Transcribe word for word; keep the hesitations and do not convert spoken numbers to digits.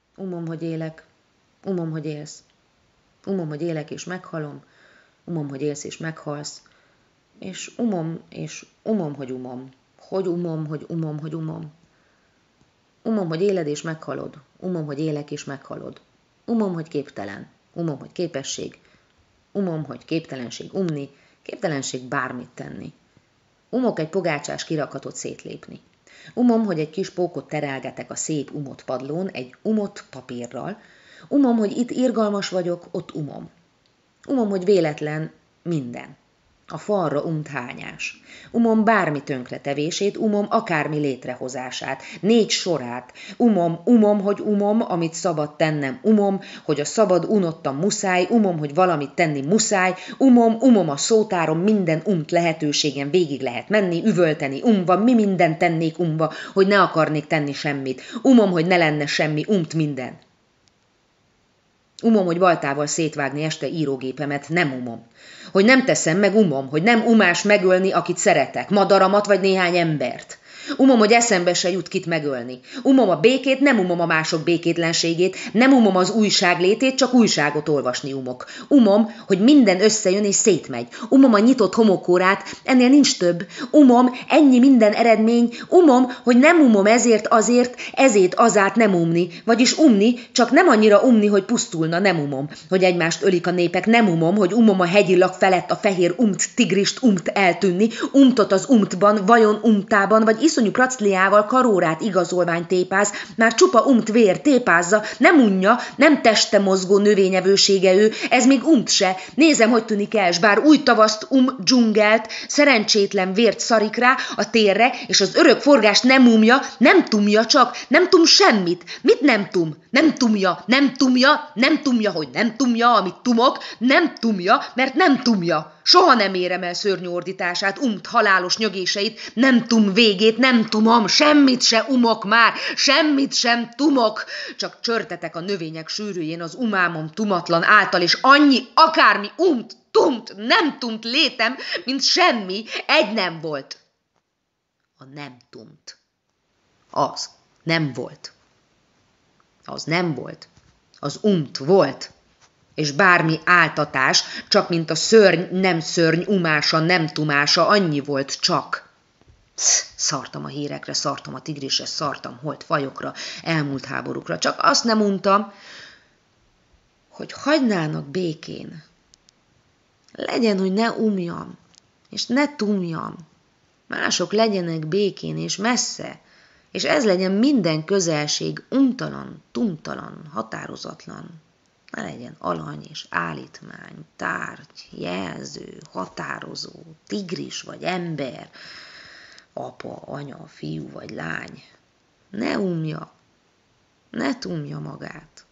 Umom, hogy élek, umom, hogy élsz. Umom, hogy élek és meghalom, umom, hogy élsz és meghalsz, és umom, és umom, hogy umom. Hogy umom, hogy umom, hogy umom. Umom, hogy éled és meghalod, umom, hogy élek és meghalod. Umom, hogy képtelen, umom, hogy képesség, umom, hogy képtelenség umni, képtelenség bármit tenni. Umok egy pogácsás kirakatot szétlépni. Umom, hogy egy kis pókot terelgetek a szép umott padlón egy umott papírral. Umom, hogy itt irgalmas vagyok, ott umom. Umom, hogy véletlen minden. A falra umt hányás. Umom bármi tönkretevését, umom akármi létrehozását, négy sorát. Umom, umom, hogy umom, amit szabad tennem, umom, hogy a szabad unottam muszáj, umom, hogy valamit tenni muszáj, umom, umom a szótárom, minden umt lehetőségen végig lehet menni, üvölteni umva, mi mindent tennék umva, hogy ne akarnék tenni semmit. Umom, hogy ne lenne semmi, umt minden. Umom, hogy baltával szétvágni este írógépemet, nem umom. Hogy nem teszem meg, umom, hogy nem umás megölni, akit szeretek, madaramat vagy néhány embert. Umom, hogy eszembe se jut kit megölni. Umom a békét, nem umom a mások békétlenségét, nem umom az újság létét, csak újságot olvasni umok. Umom, hogy minden összejön és szétmegy. Umom a nyitott homokórát, ennél nincs több. Umom, ennyi minden eredmény. Umom, hogy nem umom ezért, azért, ezért, azát nem umni. Vagyis umni, csak nem annyira umni, hogy pusztulna, nem umom. Hogy egymást ölik a népek, nem umom, hogy umom a hegyillag felett a fehér umt tigrist umt eltűnni, umtot az umtban, vajon umtában, vagy iszonyú pracliával karórát igazolvány tépáz, már csupa umt vér tépázza, nem unja, nem teste mozgó növényevősége ő, ez még umt se. Nézem, hogy tűnik els, bár új tavaszt um dzsungelt, szerencsétlen vért szarik rá a térre, és az örök forgást nem umja, nem tumja csak, nem tum semmit. Mit nem tum? Nem tumja, nem tumja, nem tumja, hogy nem tumja, amit tumok, nem tumja, mert nem tumja. Soha nem érem el szörnyű ordítását, umt halálos nyögéseit, nem tum végét, nem tumom, semmit se umok már, semmit sem tumok, csak csörtetek a növények sűrűjén az umámom tumatlan által, és annyi, akármi umt, tumt, nem tumt létem, mint semmi, egy nem volt. A nem tumt. Az nem volt. Az nem volt. Az umt volt. És bármi áltatás, csak mint a szörny, nem szörny umása, nem tumása, annyi volt csak. Szartam a hírekre, szartam a tigrisre, szartam holt fajokra, elmúlt háborúkra. Csak azt nem untam, hogy hagynának békén. Legyen, hogy ne umjam, és ne tumjam. Mások legyenek békén és messze, és ez legyen minden közelség umtalan, tumtalan, határozatlan. Ne legyen alany és állítmány, tárgy, jelző, határozó, tigris vagy ember, apa, anya, fiú vagy lány. Ne umja, ne tumja magát.